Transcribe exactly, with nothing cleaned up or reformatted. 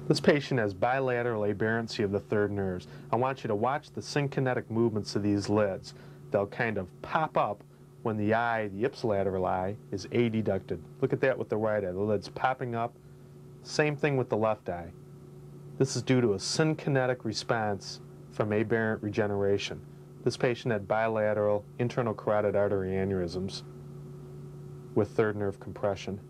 This patient has bilateral aberrancy of the third nerves. I want you to watch the synkinetic movements of these lids. They'll kind of pop up when the eye, the ipsilateral eye, is adducted. Look at that with the right eye. The lid's popping up. Same thing with the left eye. This is due to a synkinetic response from aberrant regeneration. This patient had bilateral internal carotid artery aneurysms with third nerve compression.